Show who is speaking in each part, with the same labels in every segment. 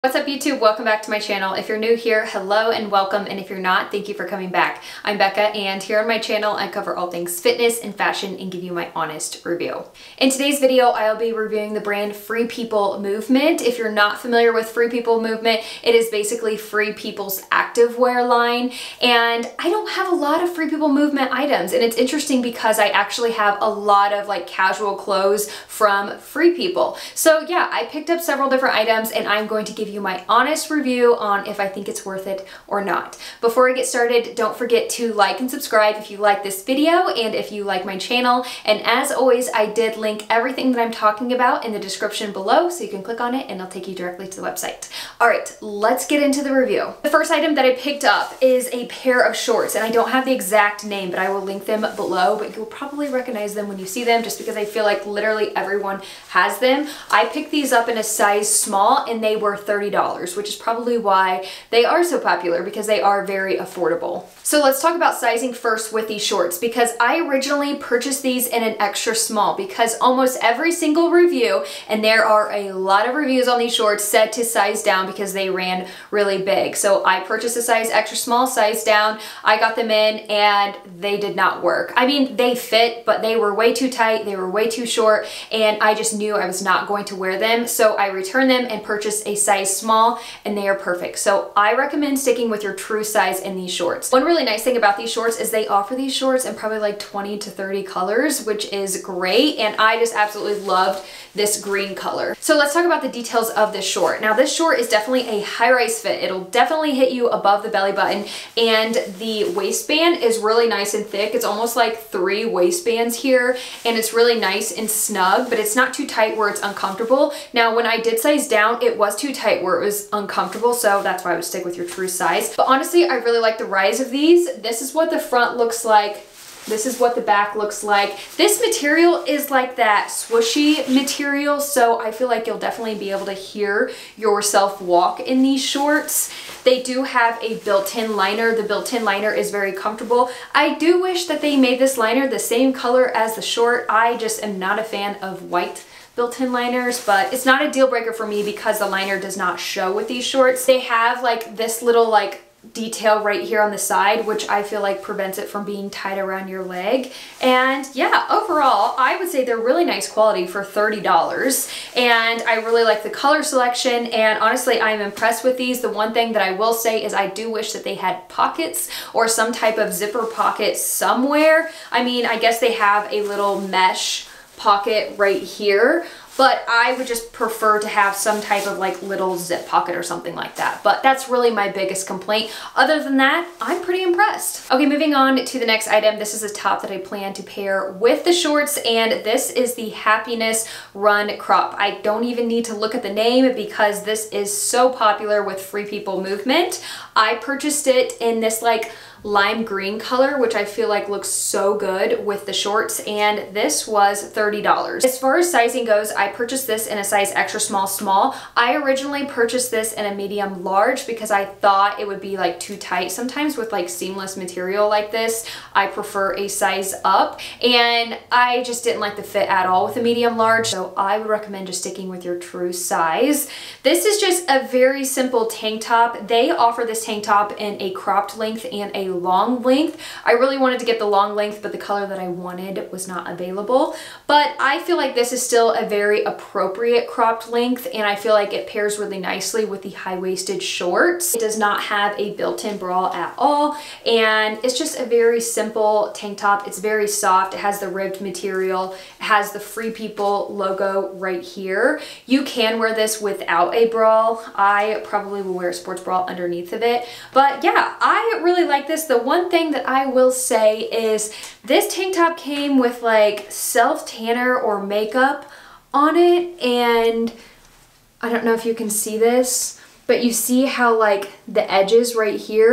Speaker 1: What's up YouTube? Welcome back to my channel. If you're new here, hello and welcome, and if you're not, thank you for coming back. I'm Becca, and here on my channel I cover all things fitness and fashion and give you my honest review. In today's video I'll be reviewing the brand Free People movement. If you're not familiar with Free People movement, it is basically Free People's activewear line, and I don't have a lot of Free People movement items, and it's interesting because I actually have a lot of like casual clothes from Free People. So yeah, I picked up several different items and I'm going to give you my honest review on if I think it's worth it or not. Before I get started, don't forget to like and subscribe if you like this video and if you like my channel. And as always, I did link everything that I'm talking about in the description below, so you can click on it and it'll take you directly to the website. All right, let's get into the review. The first item that I picked up is a pair of shorts, and I don't have the exact name, but I will link them below, but you'll probably recognize them when you see them just because I feel like literally everyone has them. I picked these up in a size small and they were $30, which is probably why they are so popular, because they are very affordable. So let's talk about sizing first with these shorts, because I originally purchased these in an extra small because almost every single review, and there are a lot of reviews on these shorts, said to size down because they ran really big. So I purchased a size extra small, size down. I got them in and they did not work. I mean, they fit, but they were way too tight, they were way too short, and I just knew I was not going to wear them. So I returned them and purchased a size small, and they are perfect. So I recommend sticking with your true size in these shorts. One really nice thing about these shorts is they offer these shorts in probably like 20 to 30 colors, which is great, and I just absolutely loved this green color. So let's talk about the details of this short. Now this short is definitely a high-rise fit. It'll definitely hit you above the belly button, and the waistband is really nice and thick. It's almost like 3 waistbands here, and it's really nice and snug, but it's not too tight where it's uncomfortable. Now when I did size down, it was too tight where it was uncomfortable, so that's why I would stick with your true size. But honestly, I really like the rise of these. This is what the front looks like. This is what the back looks like. This material is like that swooshy material, so I feel like you'll definitely be able to hear yourself walk in these shorts. They do have a built-in liner. The built-in liner is very comfortable. I do wish that they made this liner the same color as the short. I just am not a fan of white built-in liners, but it's not a deal breaker for me because the liner does not show with these shorts. They have like this little like detail right here on the side, which I feel like prevents it from being tied around your leg. And yeah, overall, I would say they're really nice quality for $30. And I really like the color selection, and honestly, I'm impressed with these. The one thing that I will say is I do wish that they had pockets or some type of zipper pocket somewhere. I mean, I guess they have a little mesh pocket right here, but I would just prefer to have some type of like little zip pocket or something like that. But that's really my biggest complaint. Other than that, I'm pretty impressed. Okay, moving on to the next item. This is a top that I plan to pair with the shorts, and this is the Happiness Run Crop. I don't even need to look at the name because this is so popular with Free People movement. I purchased it in this like lime green color, which I feel like looks so good with the shorts, and this was $30. As far as sizing goes, I purchased this in a size extra small. I originally purchased this in a medium large because I thought it would be like too tight. Sometimes with like seamless material like this, I prefer a size up, and I just didn't like the fit at all with a medium large, so I would recommend just sticking with your true size. This is just a very simple tank top. They offer this tank top in a cropped length and a long length. I really wanted to get the long length, but the color that I wanted was not available. But I feel like this is still a very appropriate cropped length, and I feel like it pairs really nicely with the high-waisted shorts. It does not have a built-in bra at all, and it's just a very simple tank top. It's very soft. It has the ribbed material. It has the Free People logo right here. You can wear this without a bra. I probably will wear a sports bra underneath of it. But yeah, I really like this. The one thing that I will say is this tank top came with like self-tanner or makeup on it, and I don't know if you can see this, but you see how like the edges right here,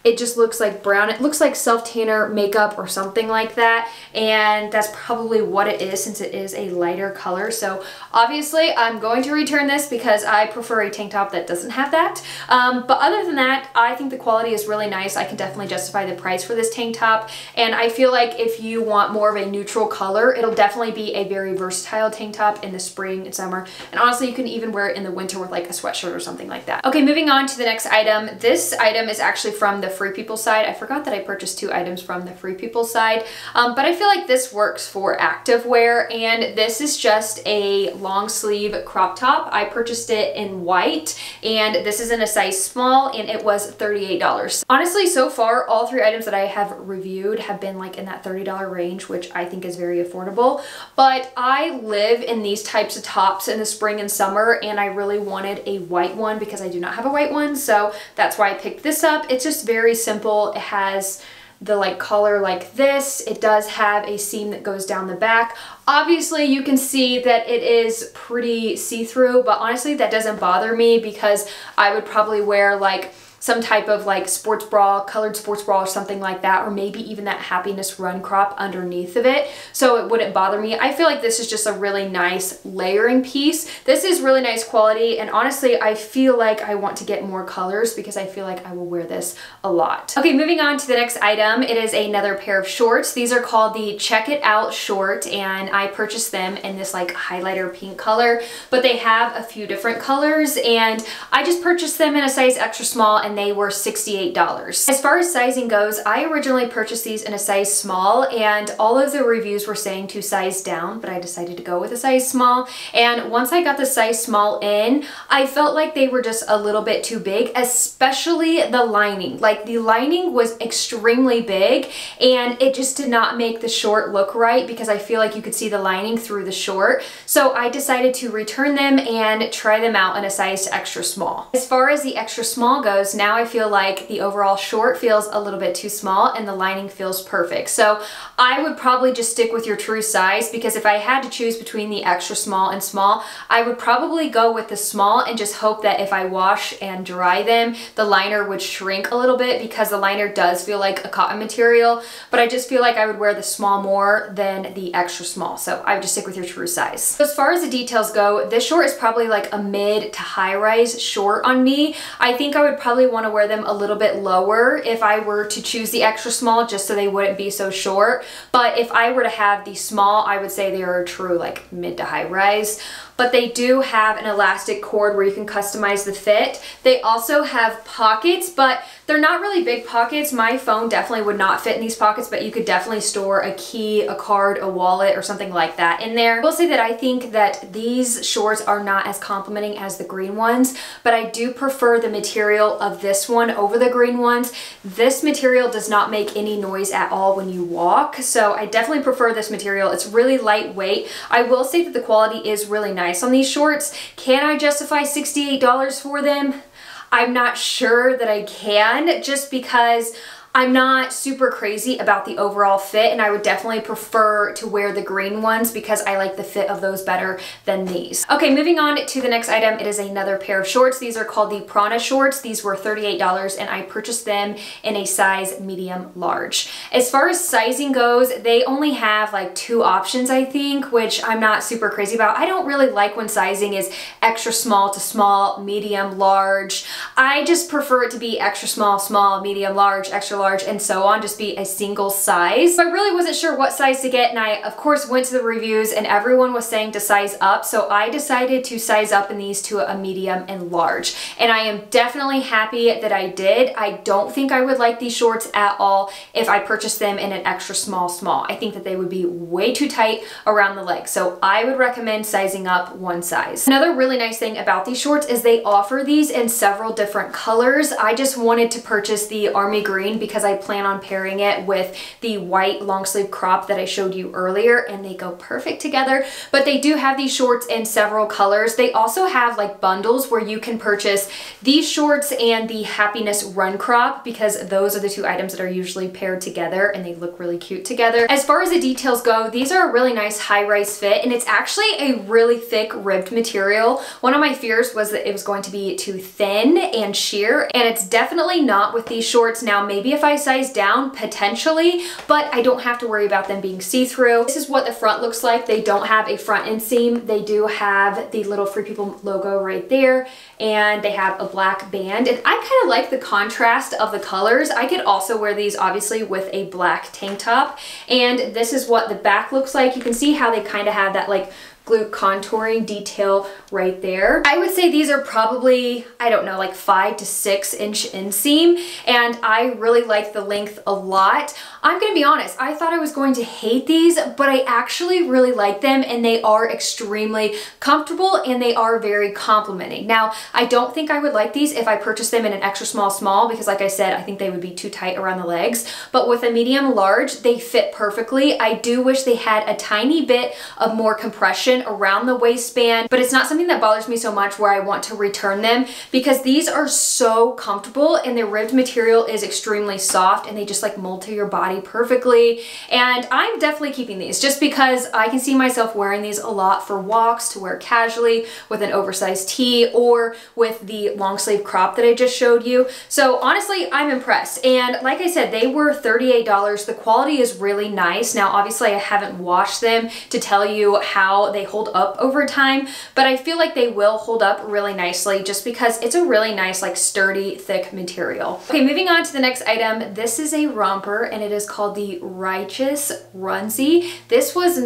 Speaker 1: it just looks like brown. It looks like self-tanner makeup or something like that, and that's probably what it is since it is a lighter color. So obviously I'm going to return this because I prefer a tank top that doesn't have that. But other than that, I think the quality is really nice. I can definitely justify the price for this tank top, and I feel like if you want more of a neutral color, it'll definitely be a very versatile tank top in the spring and summer, and honestly you can even wear it in the winter with like a sweatshirt or something like that. Okay, moving on to the next item. This item is actually from the Free People side. I forgot that I purchased 2 items from the Free People side, but I feel like this works for activewear, and this is just a long sleeve crop top. I purchased it in white, and this is in a size small, and it was $38. Honestly, so far all 3 items that I have reviewed have been like in that $30 range, which I think is very affordable, but I live in these types of tops in the spring and summer, and I really wanted a white one because I do not have a white one, so that's why I picked this up. It's just very simple. It has the like collar like this. It does have a seam that goes down the back. Obviously you can see that it is pretty see-through, but honestly that doesn't bother me because I would probably wear like some type of like sports bra, colored sports bra or something like that, or maybe even that Happiness Run crop underneath of it, so it wouldn't bother me. I feel like this is just a really nice layering piece. This is really nice quality, and honestly I feel like I want to get more colors because I feel like I will wear this a lot. Okay, moving on to the next item. It is another pair of shorts. These are called the Check It Out short, and I purchased them in this like highlighter pink color, but they have a few different colors, and I just purchased them in a size extra small, and they were $68. As far as sizing goes, I originally purchased these in a size small, and all of the reviews were saying to size down, but I decided to go with a size small. And once I got the size small in, I felt like they were just a little bit too big, especially the lining. Like the lining was extremely big, and it just did not make the short look right because I feel like you could see the lining through the short. So I decided to return them and try them out in a size extra small. As far as the extra small goes, now I feel like the overall short feels a little bit too small and the lining feels perfect. So I would probably just stick with your true size, because if I had to choose between the extra small and small, I would probably go with the small and just hope that if I wash and dry them, the liner would shrink a little bit, because the liner does feel like a cotton material, but I just feel like I would wear the small more than the extra small. So I would just stick with your true size. So as far as the details go, this short is probably like a mid to high rise short on me. I think I would probably want to wear them a little bit lower if I were to choose the extra small, just so they wouldn't be so short. But if I were to have the small, I would say they are a true like mid to high rise. But they do have an elastic cord where you can customize the fit. They also have pockets, but they're not really big pockets. My phone definitely would not fit in these pockets, but you could definitely store a key, a card, a wallet, or something like that in there. I will say that I think that these shorts are not as complimenting as the green ones, but I do prefer the material of this one over the green ones. This material does not make any noise at all when you walk, so I definitely prefer this material. It's really lightweight. I will say that the quality is really nice on these shorts. Can I justify $68 for them? I'm not sure that I can, just because I'm not super crazy about the overall fit, and I would definitely prefer to wear the green ones because I like the fit of those better than these. Okay, moving on to the next item. It is another pair of shorts. These are called the Prana shorts. These were $38, and I purchased them in a size medium large. As far as sizing goes, they only have like 2 options, I think, which I'm not super crazy about. I don't really like when sizing is extra small to small, medium, large. I just prefer it to be extra small, small, medium, large, extra large, and so on, just be a single size. So I really wasn't sure what size to get, and I of course went to the reviews and everyone was saying to size up, so I decided to size up in these to a medium and large, and I am definitely happy that I did. I don't think I would like these shorts at all if I purchased them in an extra small. I think that they would be way too tight around the leg, so I would recommend sizing up 1 size. Another really nice thing about these shorts is they offer these in several different colors. I just wanted to purchase the army green because I plan on pairing it with the white long sleeve crop that I showed you earlier, and they go perfect together. But they do have these shorts in several colors. They also have like bundles where you can purchase these shorts and the Happiness Run crop, because those are the two items that are usually paired together and they look really cute together. As far as the details go, these are a really nice high-rise fit, and it's actually a really thick ribbed material. One of my fears was that it was going to be too thin and sheer, and it's definitely not with these shorts. Now, maybe if I size down, potentially, but I don't have to worry about them being see-through. This is what the front looks like. They don't have a front inseam. They do have the little Free People logo right there, and they have a black band, and I kind of like the contrast of the colors. I could also wear these obviously with a black tank top, and this is what the back looks like. You can see how they kind of have that like glute contouring detail right there. I would say these are probably, I don't know, like 5 to 6 inch inseam, and I really like the length a lot. I'm gonna be honest, I thought I was going to hate these, but I actually really like them, and they are extremely comfortable and they are very complimenting. Now, I don't think I would like these if I purchased them in an extra small, because like I said, I think they would be too tight around the legs, but with a medium large, they fit perfectly. I do wish they had a tiny bit of more compression around the waistband, but it's not something that bothers me so much where I want to return them, because these are so comfortable and the ribbed material is extremely soft and they just like mold to your body perfectly. And I'm definitely keeping these just because I can see myself wearing these a lot for walks, to wear casually with an oversized tee or with the long sleeve crop that I just showed you. So honestly, I'm impressed. And like I said, they were $38. The quality is really nice. Now, obviously I haven't washed them to tell you how they hold up over time, but I feel like they will hold up really nicely just because it's a really nice, like sturdy, thick material. Okay, moving on to the next item. This is a romper, and it is called the Righteous Runsie. This was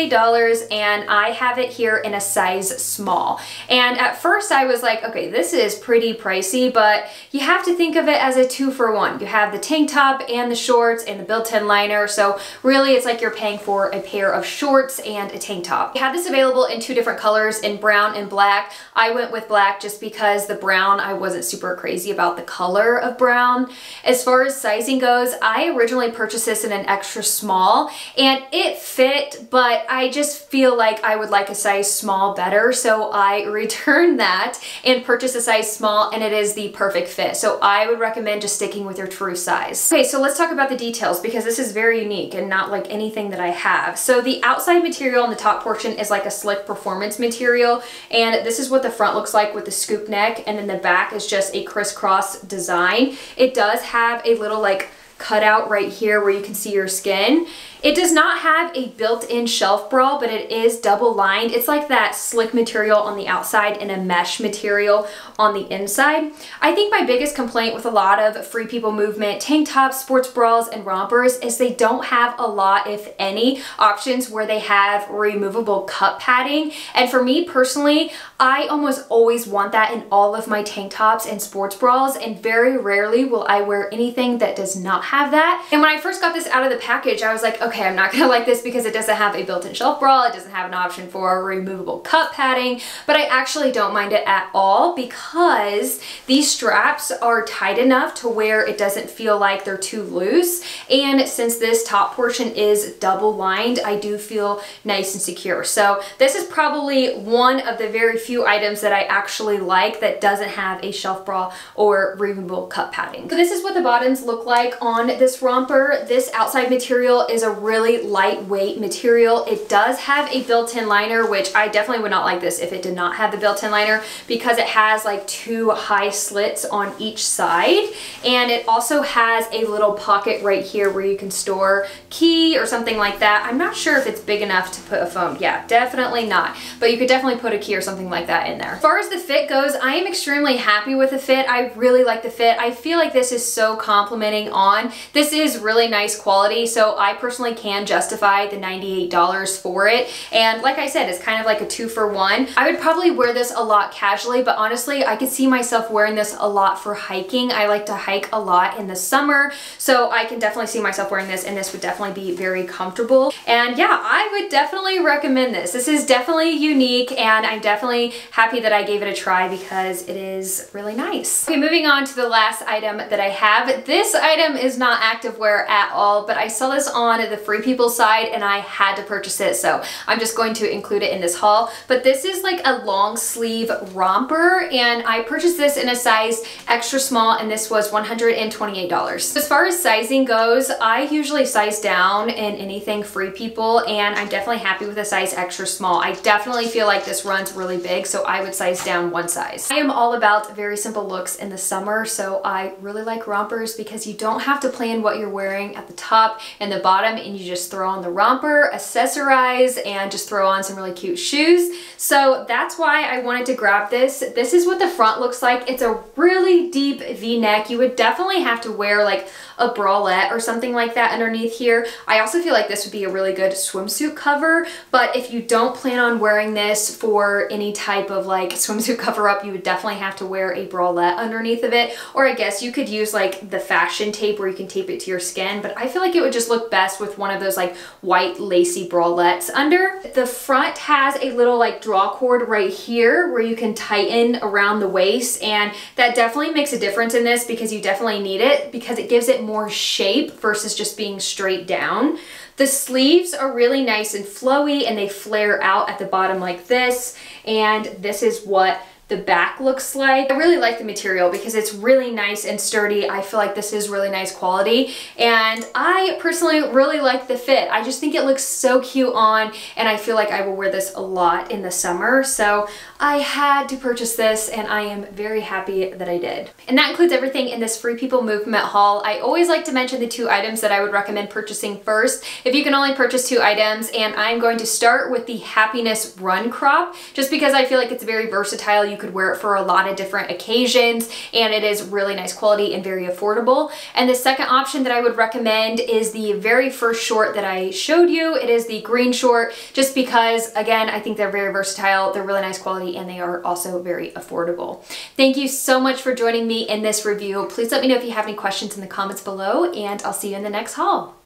Speaker 1: $98, and I have it here in a size small. And at first I was like, okay, this is pretty pricey, but you have to think of it as a 2-for-1. You have the tank top and the shorts and the built-in liner, so really it's like you're paying for a pair of shorts and a tank top. I had this available in 2 different colors, in brown and black. I went with black just because the brown, I wasn't super crazy about the color of brown. As far as sizing goes, I originally purchased this in an extra small, and it fit, but I just feel like I would like a size small better, so I returned that and purchased a size small, and it is the perfect fit. So I would recommend just sticking with your true size. Okay, so let's talk about the details, because this is very unique and not like anything that I have. So the outside material on the top portion is like a slick performance material, and this is what the front looks like with the scoop neck, and then the back is just a crisscross design. It does have a little like cutout right here where you can see your skin. It does not have a built-in shelf bra, but it is double lined. It's like that slick material on the outside and a mesh material on the inside. I think my biggest complaint with a lot of Free People movement tank tops, sports bras, and rompers is they don't have a lot, if any, options where they have removable cup padding. And for me personally, I almost always want that in all of my tank tops and sports bras, and very rarely will I wear anything that does not have that. And when I first got this out of the package, I was like, okay, I'm not gonna like this because it doesn't have a built-in shelf bra, it doesn't have an option for removable cup padding, but I actually don't mind it at all because these straps are tight enough to where it doesn't feel like they're too loose. And since this top portion is double lined, I do feel nice and secure. So this is probably one of the very few items that I actually like that doesn't have a shelf bra or removable cup padding. So this is what the bottoms look like on this romper. This outside material is a really lightweight material. It does have a built-in liner, which I definitely would not like this if it did not have the built-in liner because it has like 2 high slits on each side. And it also has a little pocket right here where you can store key or something like that. I'm not sure if it's big enough to put a phone. Yeah, definitely not. But you could definitely put a key or something like that in there. As far as the fit goes, I am extremely happy with the fit. I really like the fit. I feel like this is so complimenting on. This is really nice quality. So I personally definitely can justify the $98 for it. And like I said, it's kind of like a 2-for-1. I would probably wear this a lot casually, but honestly, I could see myself wearing this a lot for hiking. I like to hike a lot in the summer, so I can definitely see myself wearing this, and this would definitely be very comfortable. And yeah, I would definitely recommend this. This is definitely unique, and I'm definitely happy that I gave it a try because it is really nice. Okay, moving on to the last item that I have. This item is not activewear at all, but I saw this on the Free People side and I had to purchase it, so I'm just going to include it in this haul. But this is like a long sleeve romper, and I purchased this in a size extra small, and this was $128. As far as sizing goes, I usually size down in anything Free People, and I'm definitely happy with a size extra small. I definitely feel like this runs really big, so I would size down one size. I am all about very simple looks in the summer, so I really like rompers because you don't have to plan what you're wearing at the top and the bottom, and you just throw on the romper, accessorize, and just throw on some really cute shoes. So that's why I wanted to grab this. This is what the front looks like. It's a really deep V-neck. You would definitely have to wear like a bralette or something like that underneath here. I also feel like this would be a really good swimsuit cover, but if you don't plan on wearing this for any type of like swimsuit cover up, you would definitely have to wear a bralette underneath of it, or I guess you could use like the fashion tape where you can tape it to your skin, but I feel like it would just look best with one of those like white lacy bralettes under. The front has a little like draw cord right here where you can tighten around the waist, and that definitely makes a difference in this because you definitely need it because it gives it more shape versus just being straight down. The sleeves are really nice and flowy, and they flare out at the bottom like this, and this is what the back looks like. I really like the material because it's really nice and sturdy. I feel like this is really nice quality, and I personally really like the fit. I just think it looks so cute on, and I feel like I will wear this a lot in the summer, so I had to purchase this, and I am very happy that I did. And that includes everything in this Free People movement haul. I always like to mention the 2 items that I would recommend purchasing first if you can only purchase 2 items, and I'm going to start with the Happiness Run Crop just because I feel like it's very versatile. You could wear it for a lot of different occasions, and it is really nice quality and very affordable. And the second option that I would recommend is the very first short that I showed you. It is the green short, just because again, I think they're very versatile, they're really nice quality, and they are also very affordable. Thank you so much for joining me in this review. Please let me know if you have any questions in the comments below, and I'll see you in the next haul.